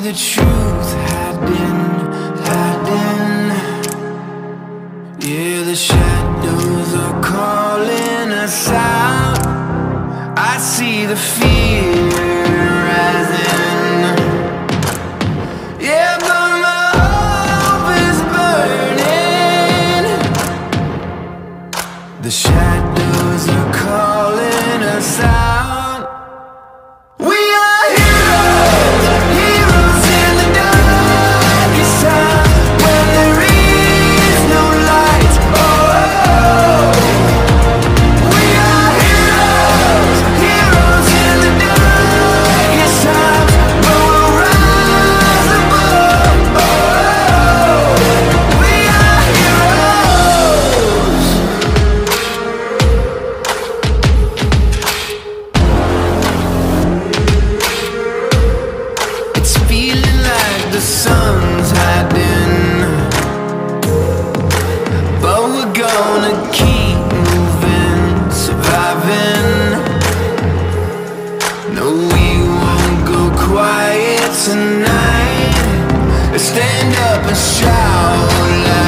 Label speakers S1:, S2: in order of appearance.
S1: the truth hiding. Yeah, the shadows are calling us out. I see the fear rising. Yeah, but my hope is burning. The shadows are calling us out. The sun's hiding, but we're gonna keep moving, surviving. No, we won't go quiet tonight. Stand up and shout loud.